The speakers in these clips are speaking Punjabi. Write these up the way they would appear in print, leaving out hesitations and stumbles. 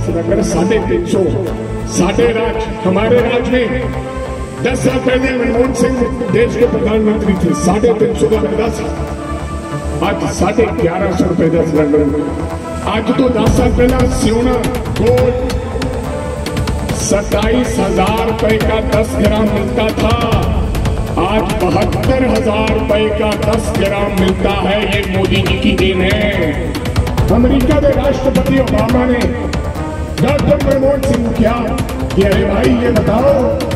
नगर 350। साढ़े राज, हमारे राज में 10 साल पहले मनमोहन सिंह देश के प्रधानमंत्री थे, 350 का लगता था, आज 1150 रुपए का सिलेंडर। आज तो 10 साल पहले सोना गोल्ड 27,000 रुपए का 10 ग्राम मिलता था, आज 72,000 रुपए का 10 ग्राम मिलता है। ये मोदी जी की देन है। अमेरिका के राष्ट्रपति ओबामा ने डॉक्टर मनमोहन सिंह को किया कि अरे भाई ये बताओ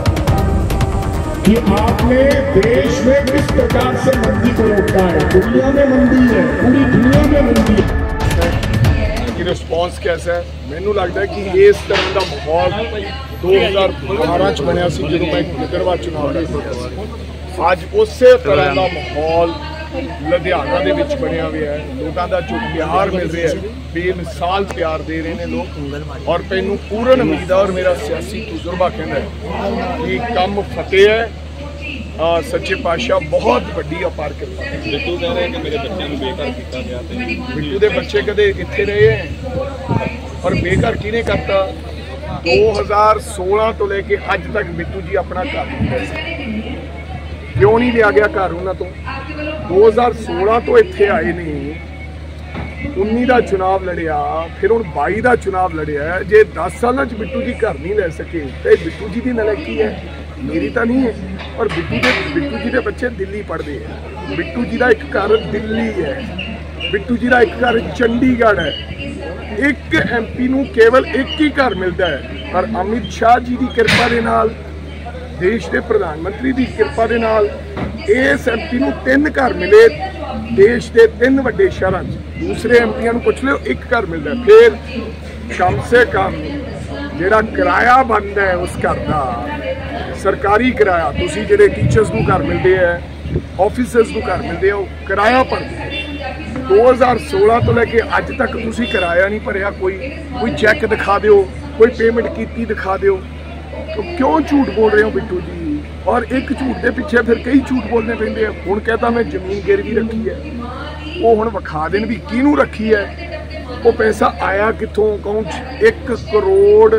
कि आपने देश में किस प्रकार से मंदी को रोका है। दुनिया में मंदी है, पूरी दुनिया में मंदी है। रिस्पॉन्स कैसा है? मैनू लगता है कि इस तरह का माहौल 2012 च बनया सी जो मैं गिदड़वा चुनाव लड़ा। अज उस तरह का माहौल लुधियाना दे विच बनया हुआ है। लोगों का जो प्यार मिल रहा है, बेमिसाल प्यार दे रहे हैं लोग, और मैनू पूर्ण उम्मीद है और मेरा सियासी तजुर्बा कहना है कि कम फतेह है। सच्चे पातशाह बहुत वड्डी अपार कृपा। बिट्टू कह रहे हैं कि मेरे बच्चों को बेघर किया गया। बिट्टू के बच्चे कदे इत्थे रहे हैं और बेघर किने करता? 2016 तो लेके अज तक बिट्टू जी अपना घर नहीं ले सके। क्यों नहीं लिया गया घर उन्होंने तो? 2016 तो इत्थे आए नहीं, 19 का चुनाव लड़िया, फिर हुण 22 का चुनाव लड़िया। जे 10 साल बिट्टू जी घर नहीं ले सके तो बिट्टू जी की नलायकी है, मेरी तो नहीं है। और बिट्टू जी के बच्चे दिल्ली पढ़ते हैं। बिट्टू जी का एक घर दिल्ली है, बिट्टू जी का एक घर चंडीगढ़ है। एक MP नूं केवल एक ही घर मिलता है, पर अमित शाह जी की कृपा के नाल, देश के प्रधानमंत्री की कृपा के नाल इस MP नूं 3 घर मिले। देश के 3 वड्डे शहरों, दूसरे MPआं नूं पुछ लो, एक घर मिलता है। फिर कम से कम जिहड़ा किराया बनता है उस घर का, सरकारी किराया, तुसीं जिहड़े टीचर्स को घर मिलते हैं, ऑफिसर्स को घर मिलते हैं, वो किराया भरते। 2016 तो लेके अज तक तुसीं किराया नहीं भरिया। कोई चैक दिखा दो, कोई पेमेंट की दिखा दो। तो क्यों झूठ बोल रहे हो बिट्टू जी? और एक झूठ के पीछे फिर कई झूठ बोलने पैंदे हैं। हुण कहता मैं जमीन गिरवी रखी है, वो हुण विखा देन भी किहनूं रखी है, वो पैसा आया कित्थों अकाउंट 1 करोड़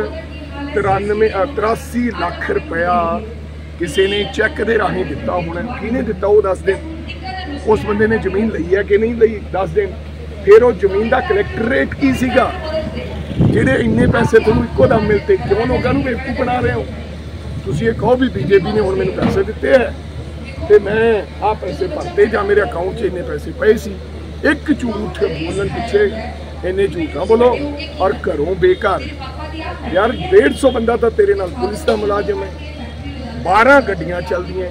83 लाख रुपया किसी ने चैक के राही दिता होना। किहने दिता वो दस दिन? उस बंदे ने जमीन लई है कि नहीं लई? 10 दिन। फिर वो जमीन का कलैक्टरेट की सीगा जिहड़े इन्ने पैसे तुहानूं इक्को दम मिलते? क्यों लोगों को बेवकूफ बना रहे हो? तुसीं ये कहो भी बीजेपी ने हुण मैनूं पैसे दिते है तो मैं आ पैसे भरते, जां मेरे अकाउंट 'च इन्ने पैसे पे सी। एक झूठ बोलने पीछे इन्ने झूठ ना बोलो। और घरों बेघर यार 150 बंदा तो तेरे नाल पुलिस का मुलाजिम है, 12 गड्डियां चलदियां।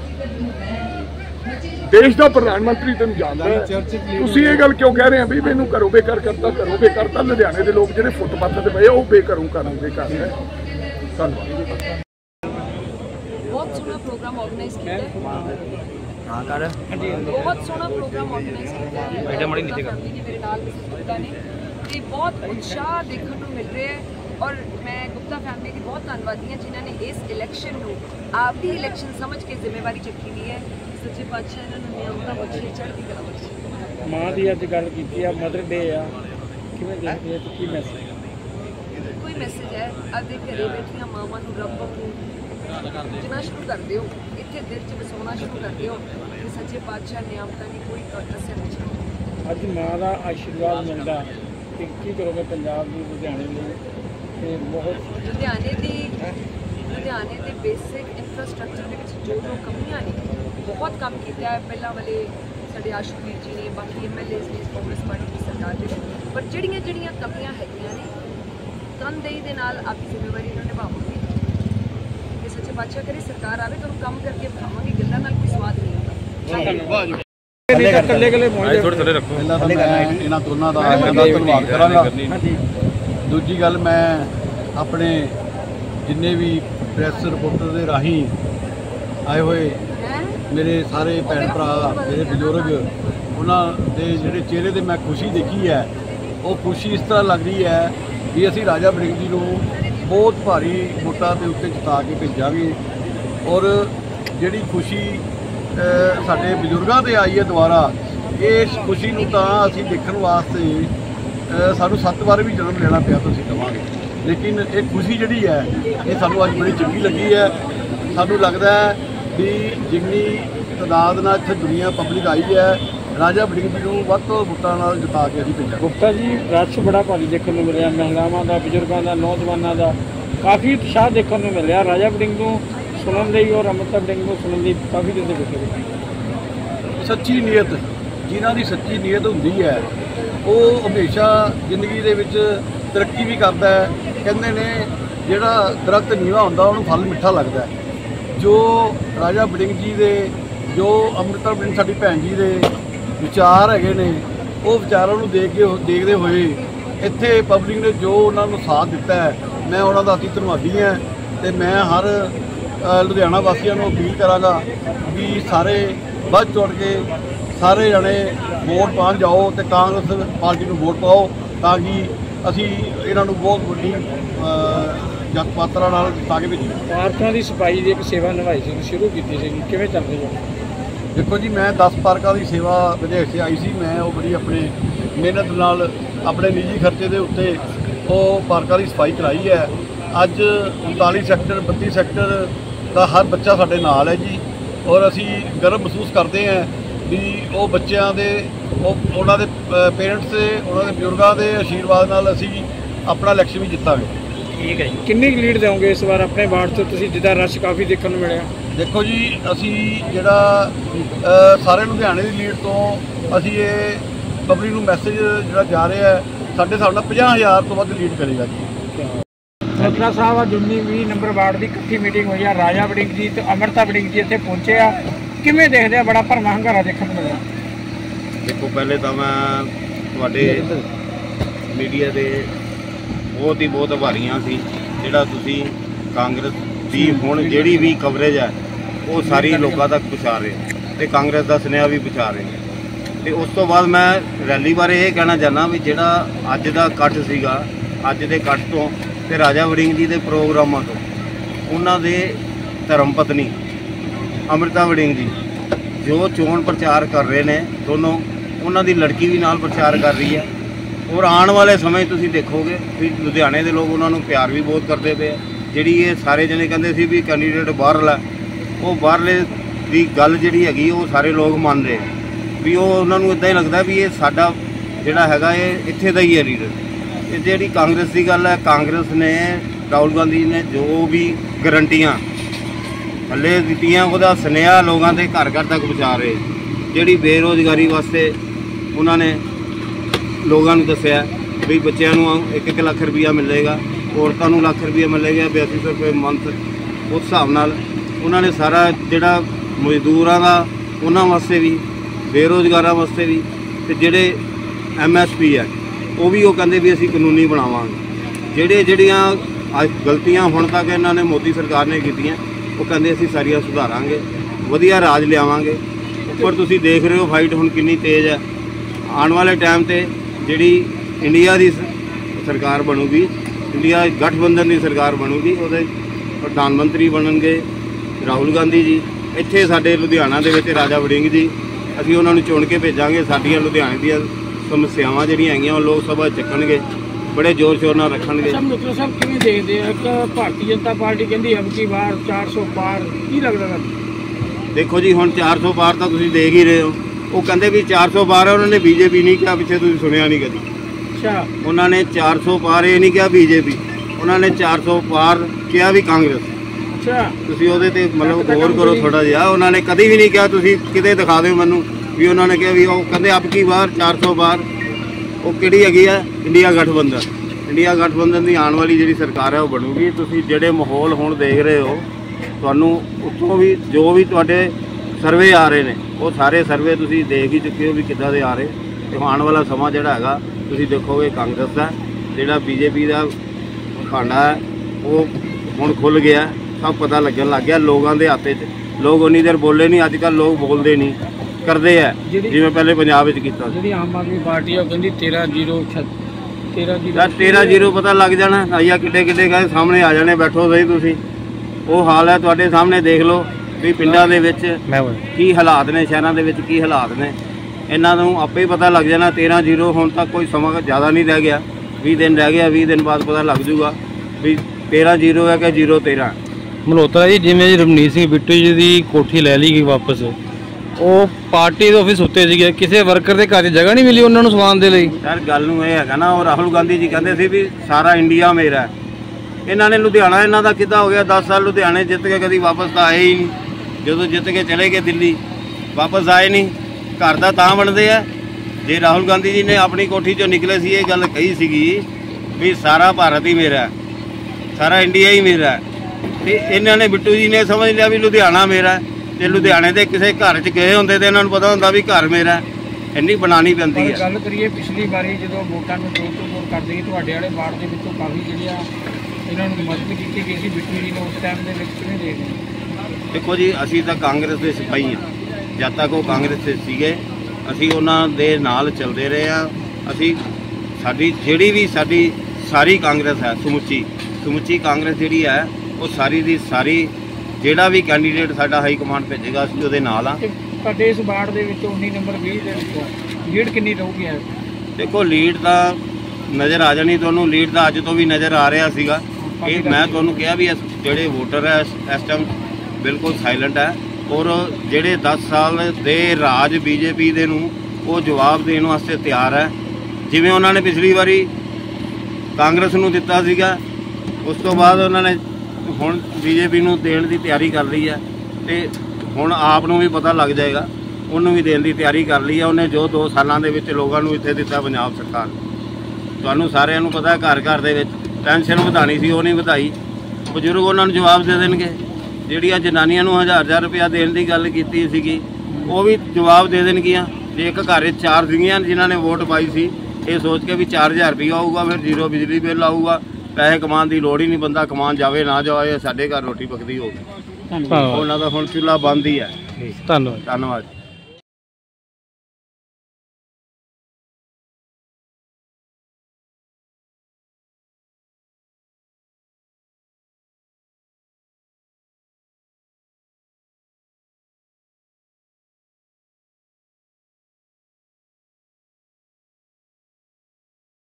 देश का प्रधानमंत्री तेन जानता है, तुसीं ये गल क्यों कह रहे हैं भी मैनू घरों बेघर करता? घरों बेघर लुधियाने के लोग जिहड़े फुटपाथ ते पए वो बेघरों घरों बेघर है। धन्यवाद। बहुत सोहना प्रोग्राम ऑर्गेनाइज किया है, बहुत सोहना प्रोग्राम ऑर्गेनाइज किया है। फैमिली ने मेरे नाल गुप्ता ने ते बहुत उत्साह देखने को मिल रहा है। और मैं गुप्ता फैमिली की बहुत धन्यवादी हाँ जिन्होंने इस इलैक्शन को आपकी इलैक्शन समझ के जिम्मेवारी चुकी हुई है। सच्चे पातशाह इन्होंने नियमता बख्शे, चढ़ती कला बख्शे। माँ की अज गल की मदर डे आ, किवें देखदे हो की मैसेज? कोई मैसेज है, आपके घरे बैठिया मावां नूं रब वांगू पूजना शुरू कर दिओ, इत्थे दिल च वसाउणा शुरू कर दिओ कि सच्चे पातशाह नियमता की कोई कसर नहीं छोड़ो। अज माँ का आशीर्वाद मिलता कि की करोगे पंजाब की लुधियाने लिए? बहुत लुधियाने के बेसिक इंफ्रास्ट्रक्चर में जो कमियां ने बहुत काम किया है। पहला वाले साडे आशुवीर जी ने, बाकी MLAs ने कांग्रेस पार्टी की सरकार के, पर जिहड़ियां कमियां हैगियां ने तनदेही दे नाल आपकी जिम्मेवारी इन्होंने निभावांगे। कि सच्चे पातशाह करे सरकार आवे तो काम करके दिखावांगे, गल्लां नाल कोई स्वाद नहीं होता। इन्हां दोनों का धन्यवाद करांगा। दूजी गल मैं अपने जिन्ने भी प्रैस रिपोर्टर के राही आए हुए मेरे सारे भैन भरा, मेरे बजुर्ग, उन्होंने जिहड़े चेहरे ते मैं खुशी देखी है, वो खुशी इस तरह लग रही है भी असीं राजा वड़िंग जी नूं बहुत भारी वोटां दे उत्ते जिता के भेजांगे। और जिहड़ी खुशी साडे बजुर्गां ते आई है दोबारा, इस खुशी नूं तां असीं देखण वास्ते सानूं 7 बार भी जन्म लेना पिया तो असीं कहांगे। ਲੇਕਿਨ ਇਹ ਖੁਸ਼ੀ ਜਿਹੜੀ ਹੈ ਇਹ ਸਾਨੂੰ ਅੱਜ ਬੜੀ ਚੰਗੀ ਲੱਗੀ ਹੈ। ਸਾਨੂੰ ਲੱਗਦਾ ਹੈ ਵੀ ਜਿੰਨੀ ਤਾਦਾਦ ਨਾਲ ਇੱਥੇ ਦੁਨੀਆ ਪਬਲਿਕ ਆਈ ਹੈ, ਰਾਜਾ ਵੜਿੰਗ ਜੀ ਨੂੰ ਵੱਧ ਤੋਂ ਵੋਟਾਂ ਨਾਲ ਜਿਤਾ ਕੇ ਅਸੀਂ ਭੇਜਾਂਗੇ। ਗੁਪਤਾ ਜੀ, ਰਸ਼ ਬੜਾ ਭਾਰੀ ਦੇਖਣ ਨੂੰ ਮਿਲਿਆ, ਮਹਿਲਾਵਾਂ ਦਾ, ਬਜ਼ੁਰਗਾਂ ਦਾ, ਨੌਜਵਾਨਾਂ ਦਾ ਕਾਫੀ ਉਤਸ਼ਾਹ ਦੇਖਣ ਨੂੰ ਮਿਲਿਆ। ਰਾਜਾ ਵੜਿੰਗ ਨੂੰ ਸੁਣਨ ਲਈ ਔਰ ਅੰਮ੍ਰਿਤਾ ਵੜਿੰਗ ਨੂੰ ਸੁਣਨ ਲਈ ਕਾਫੀ ਦਿਨ ਦੇ ਬੈਠੇ। ਸੱਚੀ ਨੀਅਤ, ਜਿਨ੍ਹਾਂ ਦੀ ਸੱਚੀ ਨੀਅਤ ਹੁੰਦੀ ਹੈ ਉਹ ਹਮੇਸ਼ਾ ਜ਼ਿੰਦਗੀ ਦੇ ਵਿੱਚ ਤਰੱਕੀ ਵੀ ਕਰਦਾ ਹੈ। ਕਹਿੰਦੇ ਨੇ ਜਿਹੜਾ ਦਰਖਤ ਨੀਵਾਂ ਹੁੰਦਾ ਉਹਨੂੰ ਫਲ ਮਿੱਠਾ ਲੱਗਦਾ ਹੈ। ਜੋ ਰਾਜਾ ਵੜਿੰਗ ਜੀ ਦੇ, ਜੋ ਅੰਮ੍ਰਿਤਾ ਵੜਿੰਗ ਸਾਡੀ ਭੈਣ ਜੀ ਦੇ ਵਿਚਾਰ ਹੈਗੇ ਨੇ, ਉਹ ਵਿਚਾਰਾਂ ਨੂੰ ਦੇਖਦੇ ਹੋਏ ਇੱਥੇ ਪਬਲਿਕ ਨੇ ਜੋ ਉਹਨਾਂ ਨੂੰ ਸਾਥ ਦਿੱਤਾ ਹੈ, ਮੈਂ ਉਹਨਾਂ ਦਾ ਅਤੀ ਧੰਨਵਾਦੀ ਹਾਂ। ਅਤੇ ਮੈਂ ਹਰ ਲੁਧਿਆਣਾ ਵਾਸੀਆਂ ਨੂੰ ਅਪੀਲ ਕਰਾਂਗਾ ਵੀ ਸਾਰੇ ਵੱਧ ਚੜ੍ਹ ਕੇ ਸਾਰੇ ਜਣੇ ਵੋਟ ਪਾਉਣ ਜਾਓ ਅਤੇ ਕਾਂਗਰਸ ਪਾਰਟੀ ਨੂੰ ਵੋਟ ਪਾਓ, ਤਾਂ ਕਿ ਅਸੀਂ ਇਹਨਾਂ ਨੂੰ ਬਹੁਤ ਵੱਡੀ ਜਨ ਪਾਤਰਾਂ ਨਾਲ ਜਿਤਾ ਕੇ ਭੇਜੀਏ। ਪਾਰਕਾਂ ਦੀ ਸਫਾਈ ਦੀ ਇੱਕ ਸੇਵਾ ਨਿਭਾਈ ਸੀ, ਸ਼ੁਰੂ ਕੀਤੀ ਸੀ, ਕਿਵੇਂ ਚੱਲ ਰਹੀ ਹੈ? ਦੇਖੋ ਜੀ, ਮੈਂ 10 ਪਾਰਕਾਂ ਦੀ ਸੇਵਾ ਵਿਦੇਸ਼ 'ਚ ਆਈ ਸੀ। ਮੈਂ ਉਹ ਬੜੀ ਆਪਣੇ ਮਿਹਨਤ ਨਾਲ ਆਪਣੇ ਨਿੱਜੀ ਖਰਚੇ ਦੇ ਉੱਤੇ ਉਹ ਪਾਰਕਾਂ ਦੀ ਸਫਾਈ ਕਰਾਈ ਹੈ। ਅੱਜ 39 ਸੈਕਟਰ 32 ਸੈਕਟਰ ਦਾ ਹਰ ਬੱਚਾ ਸਾਡੇ ਨਾਲ ਹੈ ਜੀ, ਔਰ ਅਸੀਂ ਗਰਵ ਮਹਿਸੂਸ ਕਰਦੇ ਹਾਂ ਵੀ ਉਹ ਬੱਚਿਆਂ ਦੇ, ਉਹਨਾਂ ਦੇ ਪੇਰੈਂਟਸ ਦੇ, ਉਹਨਾਂ ਦੇ ਬਜ਼ੁਰਗਾਂ ਦੇ ਆਸ਼ੀਰਵਾਦ ਨਾਲ ਅਸੀਂ ਆਪਣਾ ਇਲੈਕਸ਼ਨ ਵੀ ਜਿੱਤਾਂਗੇ। ਠੀਕ ਹੈ ਜੀ। ਕਿੰਨੀ ਲੀਡ ਦੇਵੋਗੇ ਇਸ ਵਾਰ ਆਪਣੇ ਵਾਰਡ ਤੋਂ ਤੁਸੀਂ, ਜਿੱਦਾਂ ਰਸ਼ ਕਾਫੀ ਦੇਖਣ ਨੂੰ ਮਿਲਿਆ? ਦੇਖੋ ਜੀ, ਅਸੀਂ ਜਿਹੜਾ ਸਾਰੇ ਲੁਧਿਆਣੇ ਦੀ ਲੀਡ ਤੋਂ ਅਸੀਂ ਇਹ ਪਬਲਿਕ ਨੂੰ ਮੈਸੇਜ ਜਿਹੜਾ ਜਾ ਰਿਹਾ ਹੈ, ਸਾਡੇ ਹਿਸਾਬ ਨਾਲ 50,000 ਤੋਂ ਵੱਧ ਲੀਡ ਕਰੇਗਾ ਜੀ। ਖੋਸਲਾ ਸਾਹਿਬ, ਅੱਜ 19-20 ਨੰਬਰ ਵਾਰਡ ਦੀ ਇਕੱਠੀ ਮੀਟਿੰਗ ਹੋਈ ਆ। ਰਾਜਾ ਵੜਿੰਗ ਜੀ ਤੇ ਅੰਮ੍ਰਿਤਾ ਵੜਿੰਗ ਜੀ ਇੱਥੇ ਪਹੁੰਚੇ ਆ, ਕਿਵੇਂ ਦੇਖਦੇ ਆ? ਬੜਾ ਭਰਵਾਂ ਹੰਗਾਰਾ ਦੇਖਣ ਨੂੰ ਮਿਲਿਆ। ਦੇਖੋ, ਪਹਿਲੇ ਤਾਂ ਮੈਂ ਤੁਹਾਡੇ ਮੀਡੀਆ ਦੇ ਬਹੁਤ ਆਭਾਰੀਆਂ ਸੀ, ਜਿਹੜਾ ਤੁਸੀਂ ਕਾਂਗਰਸ ਦੀ ਹੁਣ ਜਿਹੜੀ ਵੀ ਕਵਰੇਜ ਹੈ ਉਹ ਸਾਰੀ ਲੋਕਾਂ ਤੱਕ ਪਹੁੰਚਾ ਰਹੇ ਤੇ ਕਾਂਗਰਸ ਦਾ ਸੁਨੇਹਾ ਵੀ ਪਹੁੰਚਾ ਰਹੇ। ਤੇ ਉਸ ਤੋਂ ਬਾਅਦ ਮੈਂ ਰੈਲੀ ਬਾਰੇ ਇਹ ਕਹਿਣਾ ਚਾਹੁੰਦਾ ਵੀ ਜਿਹੜਾ ਅੱਜ ਦਾ ਇਕੱਠ ਸੀਗਾ, ਅੱਜ ਦੇ ਇਕੱਠ ਤੋਂ ਤੇ ਰਾਜਾ ਵੜਿੰਗ ਜੀ ਦੇ ਪ੍ਰੋਗਰਾਮਾਂ ਤੋਂ, ਉਹਨਾਂ ਦੇ ਧਰਮ ਪਤਨੀ ਅੰਮ੍ਰਿਤਾ ਵੜਿੰਗ ਜੀ ਜੋ ਚੋਣ ਪ੍ਰਚਾਰ ਕਰ ਰਹੇ ਨੇ ਦੋਨੋਂ, ਉਹਨਾਂ ਦੀ ਲੜਕੀ ਵੀ ਨਾਲ ਪ੍ਰਚਾਰ ਕਰ ਰਹੀ ਹੈ। ਔਰ ਆਉਣ ਵਾਲੇ ਸਮੇਂ ਤੁਸੀਂ ਦੇਖੋਗੇ ਵੀ ਲੁਧਿਆਣੇ ਦੇ ਲੋਕ ਉਹਨਾਂ ਨੂੰ ਪਿਆਰ ਵੀ ਬਹੁਤ ਕਰਦੇ ਪਏ। ਜਿਹੜੀ ਇਹ ਸਾਰੇ ਜਣੇ ਕਹਿੰਦੇ ਸੀ ਵੀ ਕੈਂਡੀਡੇਟ ਬਾਹਰਲਾ, ਉਹ ਬਾਹਰਲੇ ਦੀ ਗੱਲ ਜਿਹੜੀ ਹੈਗੀ ਉਹ ਸਾਰੇ ਲੋਕ ਮੰਨ ਰਹੇ ਵੀ ਉਹ ਉਹਨਾਂ ਨੂੰ ਇੱਦਾਂ ਹੀ ਲੱਗਦਾ ਵੀ ਇਹ ਸਾਡਾ ਜਿਹੜਾ ਹੈਗਾ ਇਹ ਇੱਥੇ ਦਾ ਹੀ ਹੈ ਲੀਡਰ। ਇਹ ਜਿਹੜੀ ਕਾਂਗਰਸ ਦੀ ਗੱਲ ਹੈ, ਕਾਂਗਰਸ ਨੇ, ਰਾਹੁਲ ਗਾਂਧੀ ਨੇ ਜੋ ਵੀ ਗਰੰਟੀਆਂ ਥੱਲੇ ਦਿੱਤੀਆਂ, ਉਹਦਾ ਸੁਨੇਹਾ ਲੋਕਾਂ ਦੇ ਘਰ ਘਰ ਤੱਕ ਪਹੁੰਚਾ ਰਹੇ। ਜਿਹੜੀ ਬੇਰੁਜ਼ਗਾਰੀ ਵਾਸਤੇ ਉਹਨਾਂ ਨੇ ਲੋਕਾਂ ਨੂੰ ਦੱਸਿਆ ਵੀ ਬੱਚਿਆਂ ਨੂੰ 1-1 ਲੱਖ ਰੁਪਈਆ ਮਿਲੇਗਾ, ਔਰਤਾਂ ਨੂੰ ਲੱਖ ਰੁਪਈਆ ਮਿਲੇਗਾ, 8200 ਰੁਪਏ ਮੰਥ। ਉਸ ਹਿਸਾਬ ਨਾਲ ਉਹਨਾਂ ਨੇ ਸਾਰਾ ਜਿਹੜਾ ਮਜ਼ਦੂਰਾਂ ਦਾ ਉਹਨਾਂ ਵਾਸਤੇ ਵੀ, ਬੇਰੁਜ਼ਗਾਰਾਂ ਵਾਸਤੇ ਵੀ, ਤੇ ਜਿਹੜੇ MSP ਹੈ ਉਹ ਵੀ ਉਹ ਕਹਿੰਦੇ ਵੀ ਅਸੀਂ ਕਾਨੂੰਨੀ ਬਣਾਵਾਂਗੇ। ਜਿਹੜੀਆਂ ਅੱਜ ਗਲਤੀਆਂ ਹੁਣ ਤੱਕ ਇਹਨਾਂ ਨੇ ਮੋਦੀ ਸਰਕਾਰ ਨੇ ਕੀਤੀਆਂ, ਉਹ ਕਹਿੰਦੇ ਅਸੀਂ ਸਾਰੀਆਂ ਸੁਧਾਰਾਂਗੇ, ਵਧੀਆ ਰਾਜ ਲਿਆਵਾਂਗੇ। ਉੱਪਰ ਤੁਸੀਂ ਦੇਖ ਰਹੇ ਹੋ ਫਾਈਟ ਹੁਣ ਕਿੰਨੀ ਤੇਜ਼ ਹੈ। ਆਉਣ ਵਾਲੇ ਟਾਈਮ 'ਤੇ ਜਿਹੜੀ ਇੰਡੀਆ ਦੀ ਸਰਕਾਰ ਬਣੂਗੀ, ਇੰਡੀਆ ਗਠਬੰਧਨ ਦੀ ਸਰਕਾਰ ਬਣੂਗੀ, ਉਹਦੇ ਪ੍ਰਧਾਨ ਮੰਤਰੀ ਬਣਨਗੇ ਰਾਹੁਲ ਗਾਂਧੀ ਜੀ। ਇੱਥੇ ਸਾਡੇ ਲੁਧਿਆਣਾ ਦੇ ਵਿੱਚ ਰਾਜਾ ਵੜਿੰਗ ਜੀ, ਅਸੀਂ ਉਹਨਾਂ ਨੂੰ ਚੁਣ ਕੇ ਭੇਜਾਂਗੇ। ਸਾਡੀਆਂ ਲੁਧਿਆਣੇ ਦੀਆਂ ਸਮੱਸਿਆਵਾਂ ਜਿਹੜੀਆਂ ਹੈਗੀਆਂ ਉਹ ਲੋਕ ਸਭਾ ਚੱਕਣਗੇ, ਬੜੇ ਜ਼ੋਰ ਸ਼ੋਰ ਨਾਲ ਰੱਖਣਗੇ। ਮਿੱਤਰ ਸਾਹਿਬ, ਕਿਵੇਂ ਦੇਖਦੇ ਆ? ਇੱਕ ਭਾਰਤੀ ਜਨਤਾ ਪਾਰਟੀ ਕਹਿੰਦੀ ਅਬਕੀ ਵਾਰ 400 ਪਾਰ, ਕੀ ਲੱਗਦਾ ਤੁਹਾਨੂੰ? ਦੇਖੋ ਜੀ, ਹੁਣ 400 ਪਾਰ ਤਾਂ ਤੁਸੀਂ ਦੇਖ ਹੀ ਰਹੇ ਹੋ। ਉਹ ਕਹਿੰਦੇ ਵੀ 400 ਪਾਰ ਹੈ, ਉਹਨਾਂ ਨੇ BJP ਨਹੀਂ ਕਿਹਾ, ਪਿੱਛੇ ਤੁਸੀਂ ਸੁਣਿਆ ਨਹੀਂ ਕਦੀ। ਅੱਛਾ, ਉਹਨਾਂ ਨੇ 400 ਪਾਰ ਇਹ ਨਹੀਂ ਕਿਹਾ BJP, ਉਹਨਾਂ ਨੇ 400 ਪਾਰ ਕਿਹਾ ਵੀ ਕਾਂਗਰਸ। ਅੱਛਾ, ਤੁਸੀਂ ਉਹਦੇ ਤੇ ਮਤਲਬ ਗੌਰ ਕਰੋ ਥੋੜਾ ਜਿਹਾ। ਉਹਨਾਂ ਨੇ ਕਦੀ ਵੀ ਨਹੀਂ ਕਿਹਾ, ਤੁਸੀਂ ਕਿਤੇ ਦਿਖਾ ਦਿਓ ਮੈਨੂੰ ਵੀ ਉਹਨਾਂ ਨੇ ਕਿਹਾ ਵੀ ਉਹ ਕਹਿੰਦੇ ਅਬ ਕੀ ਵਾਰ 400 ਪਾਰ। ਉਹ ਕਿਹੜੀ ਹੈਗੀ ਆ? ਇੰਡੀਆ ਗਠਬੰਧਨ। ਇੰਡੀਆ ਗਠਬੰਧਨ ਦੀ ਆਉਣ ਵਾਲੀ ਜਿਹੜੀ ਸਰਕਾਰ ਹੈ ਉਹ ਬਣੂਗੀ। ਤੁਸੀਂ ਜਿਹੜੇ ਮਾਹੌਲ ਹੁਣ ਦੇਖ ਰਹੇ ਹੋ, ਤੁਹਾਨੂੰ ਉੱਥੋਂ ਵੀ ਜੋ ਵੀ ਤੁਹਾਡੇ ਸਰਵੇ ਆ ਰਹੇ ਨੇ, ਉਹ ਸਾਰੇ ਸਰਵੇ ਤੁਸੀਂ ਦੇਖ ਹੀ ਚੁੱਕੇ ਹੋ ਵੀ ਕਿੱਦਾਂ ਦੇ ਆ ਰਹੇ। ਤੇ ਆਉਣ ਵਾਲਾ ਸਮਾਂ ਜਿਹੜਾ ਹੈਗਾ ਤੁਸੀਂ ਦੇਖੋਗੇ ਕਾਂਗਰਸ ਦਾ, ਜਿਹੜਾ BJP ਦਾ ਭਾਂਡਾ ਹੈ ਉਹ ਹੁਣ ਖੁੱਲ੍ਹ ਗਿਆ, ਸਭ ਪਤਾ ਲੱਗਣ ਲੱਗ ਗਿਆ ਲੋਕਾਂ ਦੇ ਹੱਥ 'ਚ। ਲੋਕ ਉਨੀ ਦੇਰ ਬੋਲੇ ਨਹੀਂ, ਅੱਜ ਕੱਲ੍ਹ ਲੋਕ ਬੋਲਦੇ ਨਹੀਂ, ਕਰਦੇ ਆ ਜਿਵੇਂ ਪਹਿਲੇ ਪੰਜਾਬ ਵਿੱਚ ਕੀਤਾ। ਜਿਹੜੀ ਆਮ ਆਦਮੀ ਪਾਰਟੀ ਆ ਉਹ ਕਹਿੰਦੀ 13-0 13-0 ਪਤਾ ਲੱਗ ਜਾਣਾ। ਆਈਆ ਕਿੱਡੇ ਗਏ ਸਾਹਮਣੇ ਆ ਜਾਣੇ, ਬੈਠੋ ਸਹੀ ਤੁਸੀਂ। ਉਹ ਹਾਲ ਹੈ ਤੁਹਾਡੇ ਸਾਹਮਣੇ, ਦੇਖ ਲਓ ਵੀ ਪਿੰਡਾਂ ਦੇ ਵਿੱਚ ਕੀ ਹਾਲਾਤ ਨੇ, ਸ਼ਹਿਰਾਂ ਦੇ ਵਿੱਚ ਕੀ ਹਾਲਾਤ ਨੇ, ਇਹਨਾਂ ਨੂੰ ਆਪੇ ਹੀ ਪਤਾ ਲੱਗ ਜਾਣਾ। 13-0 ਹੁਣ ਤੱਕ ਕੋਈ ਸਮਾਂ ਜ਼ਿਆਦਾ ਨਹੀਂ ਰਹਿ ਗਿਆ, 20 ਦਿਨ ਰਹਿ ਗਿਆ, 20 ਦਿਨ ਬਾਅਦ ਪਤਾ ਲੱਗ ਜੂਗਾ ਵੀ 13-0 ਹੈ ਕਿ 0-13। ਮਲਹੋਤਰਾ ਜੀ, ਜਿਵੇਂ ਜੀ ਰਵਨੀਤ ਸਿੰਘ ਬਿੱਟੂ ਜੀ ਦੀ ਕੋਠੀ ਲੈ ਲਈ ਗਈ ਵਾਪਸ, ਉਹ ਪਾਰਟੀ ਦੇ ਆਫਿਸ ਉੱਤੇ ਸੀਗੇ, ਕਿਸੇ ਵਰਕਰ ਦੇ ਘਰ 'ਚ ਜਗ੍ਹਾ ਨਹੀਂ ਮਿਲੀ ਉਹਨਾਂ ਨੂੰ ਸਵਾਉਣ ਦੇ ਲਈ। ਯਾਰ ਗੱਲ ਨੂੰ ਇਹ ਹੈਗਾ ਨਾ, ਉਹ ਰਾਹੁਲ ਗਾਂਧੀ ਜੀ ਕਹਿੰਦੇ ਸੀ ਵੀ ਸਾਰਾ ਇੰਡੀਆ ਮੇਰਾ। ਇਹਨਾਂ ਨੇ ਲੁਧਿਆਣਾ ਇਹਨਾਂ ਦਾ ਕਿੱਦਾਂ ਹੋ ਗਿਆ? 10 ਸਾਲ ਲੁਧਿਆਣੇ ਜਿੱਤ ਕੇ ਕਦੀ ਵਾਪਸ ਤਾਂ ਆਏ ਹੀ ਨਹੀਂ। ਜਦੋਂ ਜਿੱਤ ਕੇ ਚਲੇ ਗਏ ਦਿੱਲੀ, ਵਾਪਸ ਆਏ ਨਹੀਂ। ਘਰ ਦਾ ਤਾਂ ਬਣਦੇ ਆ ਜੇ ਰਾਹੁਲ ਗਾਂਧੀ ਜੀ ਨੇ ਆਪਣੀ ਕੋਠੀ 'ਚੋਂ ਨਿਕਲੇ ਸੀ, ਇਹ ਗੱਲ ਕਹੀ ਸੀਗੀ ਵੀ ਸਾਰਾ ਭਾਰਤ ਹੀ ਮੇਰਾ, ਸਾਰਾ ਇੰਡੀਆ ਹੀ ਮੇਰਾ। ਤੇ ਇਹਨਾਂ ਨੇ ਬਿੱਟੂ ਜੀ ਨੇ ਸਮਝ ਲਿਆ ਵੀ ਲੁਧਿਆਣਾ ਮੇਰਾ। ਤੇ ਲੁਧਿਆਣੇ ਦੇ ਕਿਸੇ ਘਰ 'ਚ ਗਏ ਹੁੰਦੇ ਤੇ ਇਹਨਾਂ ਨੂੰ ਪਤਾ ਹੁੰਦਾ ਵੀ ਘਰ ਮੇਰਾ। ਇੰਨੀ ਬਣਾਉਣੀ ਪੈਂਦੀ ਹੈ। ਗੱਲ ਕਰੀਏ ਪਿਛਲੀ ਵਾਰੀ ਜਦੋਂ ਵੋਟਾਂ ਨੂੰ ਡੋਰ ਟੂ ਡੋਰ ਕਰਦੇ ਸੀ, ਤੁਹਾਡੇ ਵਾਲੇ ਵਾਰਡ ਦੇ ਵਿੱਚੋਂ ਕਾਫੀ ਜਿਹੜੀਆਂ ਇਹਨਾਂ ਨੂੰ ਮਦਦ ਕੀਤੀ ਗਈ ਸੀ ਬਿੱਟੂ ਜੀ ਨੇ ਉਸ ਟਾਈਮ ਦੇ ਵਿੱਚ, ਕਿਵੇਂ ਦੇਖਦੇ? ਦੇਖੋ ਜੀ, ਅਸੀਂ ਤਾਂ ਕਾਂਗਰਸ ਦੇ ਸਿਪਾਹੀ ਹਾਂ। ਜਦ ਤੱਕ ਉਹ ਕਾਂਗਰਸ ਦੇ ਸੀਗੇ ਅਸੀਂ ਉਹਨਾਂ ਦੇ ਨਾਲ ਚੱਲਦੇ ਰਹੇ ਹਾਂ। ਅਸੀਂ ਸਾਡੀ ਜਿਹੜੀ ਵੀ ਸਾਡੀ ਸਾਰੀ ਕਾਂਗਰਸ ਹੈ, ਸਮੁੱਚੀ ਕਾਂਗਰਸ ਜਿਹੜੀ ਹੈ ਉਹ ਸਾਰੀ ਦੀ ਸਾਰੀ, ਜਿਹੜਾ ਵੀ ਕੈਂਡੀਡੇਟ ਸਾਡਾ ਹਾਈ ਕਮਾਂਡ ਭੇਜੇਗਾ ਅਸੀਂ ਉਹਦੇ ਨਾਲ ਆ। ਤੁਹਾਡੇ ਇਸ ਵਾਰਡ ਦੇ ਵਿੱਚੋਂ 19 ਨੰਬਰ 20 ਦੇ ਵਿੱਚੋਂ ਲੀਡ ਕਿੰਨੀ ਰਹੂਗੀ? ਦੇਖੋ ਲੀਡ ਤਾਂ ਨਜ਼ਰ ਆ ਜਾਣੀ ਤੁਹਾਨੂੰ, ਲੀਡ ਤਾਂ ਅੱਜ ਤੋਂ ਵੀ ਨਜ਼ਰ ਆ ਰਿਹਾ ਸੀਗਾ। ਇਹ ਮੈਂ ਤੁਹਾਨੂੰ ਕਿਹਾ ਵੀ ਜਿਹੜੇ ਵੋਟਰ ਹੈ ਇਸ ਟਾਈਮ ਬਿਲਕੁਲ ਸਾਇਲੈਂਟ ਹੈ, ਔਰ ਜਿਹੜੇ 10 ਸਾਲ ਦੇ ਰਾਜ ਬੀਜੇਪੀ ਦੇ ਨੂੰ ਉਹ ਜਵਾਬ ਦੇਣ ਵਾਸਤੇ ਤਿਆਰ ਹੈ। ਜਿਵੇਂ ਉਹਨਾਂ ਨੇ ਪਿਛਲੀ ਵਾਰੀ ਕਾਂਗਰਸ ਨੂੰ ਦਿੱਤਾ ਸੀਗਾ, ਉਸ ਤੋਂ ਬਾਅਦ ਉਹਨਾਂ ਨੇ ਹੁਣ ਬੀਜੇਪੀ ਨੂੰ ਦੇਣ ਦੀ ਤਿਆਰੀ ਕਰ ਲਈ ਹੈ। ਤੇ ਹੁਣ ਆਪ ਨੂੰ ਵੀ ਪਤਾ ਲੱਗ ਜਾਏਗਾ, ਉਹਨੂੰ ਵੀ ਦੇਣ ਦੀ ਤਿਆਰੀ ਕਰ ਲਈ ਹੈ। ਉਹਨੇ ਜੋ 2 ਸਾਲਾਂ ਦੇ ਵਿੱਚ ਲੋਕਾਂ ਨੂੰ ਇੱਥੇ ਦਿੱਤਾ ਪੰਜਾਬ ਸਰਕਾਰ, ਤੁਹਾਨੂੰ ਸਾਰਿਆਂ ਨੂੰ ਪਤਾ, ਘਰ ਘਰ ਦੇ ਵਿੱਚ ਪੈਨਸ਼ਨ ਵਧਾਣੀ ਸੀ ਉਹ ਨਹੀਂ ਵਧਾਈ। ਬਜ਼ੁਰਗ ਉਹਨਾਂ ਨੂੰ ਜਵਾਬ ਦੇ ਦੇਣਗੇ। ਜਿਹੜੀਆਂ ਜਨਾਨੀਆਂ ਨੂੰ 1000 ਰੁਪਇਆ ਦੇਣ ਦੀ ਗੱਲ ਕੀਤੀ ਸੀਗੀ ਉਹ ਵੀ ਜਵਾਬ ਦੇ ਦੇਣਗੀਆਂ। ਜੇ ਇੱਕ ਘਰ 'ਚ 4 ਸੀਗੀਆਂ ਜਿਨ੍ਹਾਂ ਨੇ ਵੋਟ ਪਾਈ ਸੀ, ਇਹ ਸੋਚ ਕੇ ਵੀ 4000 ਰੁਪਇਆ ਆਊਗਾ, ਫਿਰ 0 ਬਿਜਲੀ ਬਿੱਲ ਆਊਗਾ, ਪੈਸੇ ਕਮਾਉਣ ਦੀ ਲੋੜ ਹੀ ਨਹੀਂ, ਬੰਦਾ ਕਮਾਉਣ ਜਾਵੇ ਨਾ ਜਾਵੇ, ਸਾਡੇ ਘਰ ਰੋਟੀ ਪੱਕਦੀ ਹੋਊਗੀ। ਉਹਨਾਂ ਦਾ ਹੁਣ ਚੁੱਲ੍ਹਾ ਬੰਦ ਹੀ ਹੈ। ਧੰਨਵਾਦ। ਧੰਨਵਾਦ।